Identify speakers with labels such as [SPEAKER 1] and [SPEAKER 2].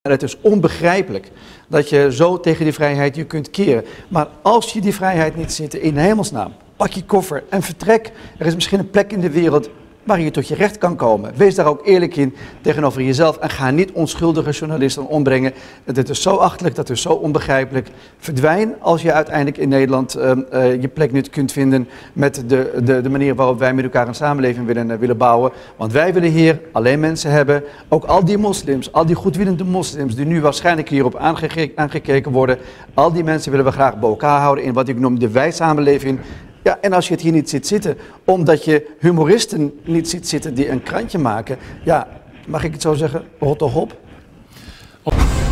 [SPEAKER 1] En het is onbegrijpelijk dat je zo tegen die vrijheid je kunt keren. Maar als je die vrijheid niet ziet, in hemelsnaam, pak je koffer en vertrek. Er is misschien een plek in de wereld waar je tot je recht kan komen. Wees daar ook eerlijk in tegenover jezelf en ga niet onschuldige journalisten ombrengen. Het is zo achterlijk, dat is zo onbegrijpelijk. Verdwijn als je uiteindelijk in Nederland je plek niet kunt vinden met de manier waarop wij met elkaar een samenleving willen bouwen. Want wij willen hier alleen mensen hebben, ook al die moslims, al die goedwillende moslims die nu waarschijnlijk hierop aangekeken worden. Al die mensen willen we graag bij elkaar houden in wat ik noem de wij-samenleving. Ja, en als je het hier niet ziet zitten, omdat je humoristen niet ziet zitten die een krantje maken, ja, mag ik het zo zeggen, rot toch op?